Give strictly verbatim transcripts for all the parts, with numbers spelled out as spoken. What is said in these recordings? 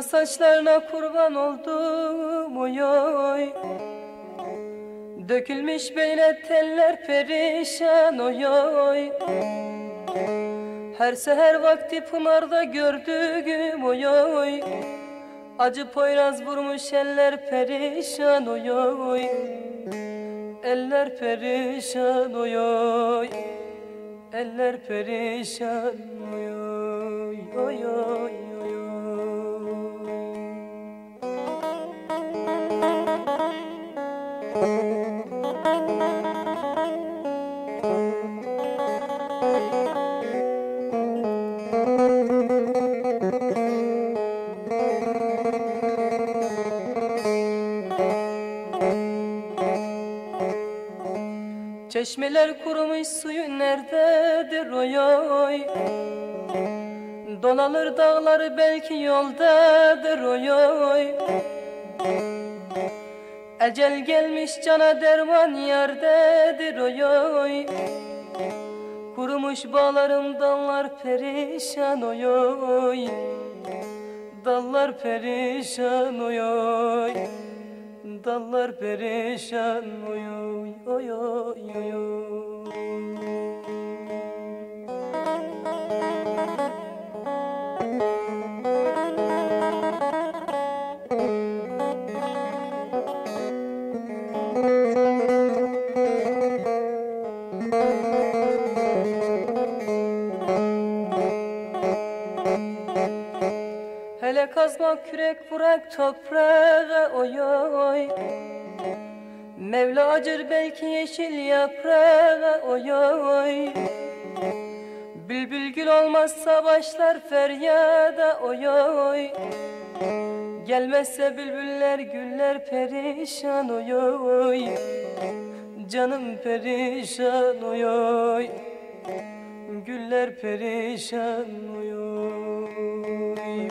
saçlarına kurban oldum oy oy. Dökülmüş beline teller perişan oy oy. Her seher vakti pınarda gördüğüm oy oy. Acı poyraz vurmuş eller perişan oy oy. Eller perişan oy oy. Eller perişan oy oy oy oy oy oy. Çeşmeler kurumuş, suyun nerededir oy oy. Dolanır dağları belki yoldadır oy oy. Ecel gelmiş cana derman yerdedir oy oy. Kurumuş bağlarım dallar perişan oy oy. Dallar perişan oy oy. Dallar perişan oy oy oy oy oy oy. Hele kazma kürek vurak toprağa oy oy. Mevla acır belki yeşil yaprağa oy oy. Bülbül gül olmazsa başlar feryada oy oy. Gelmezse bülbüller güller perişan oy oy. Canım perişan oy oy. Güller perişan oy oy.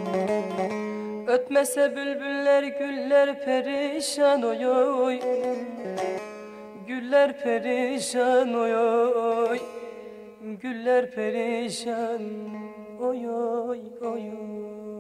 Ötmese bülbüller güller perişan oy oy. Güller perişan oy oy. Güller perişan oy oy oy oy.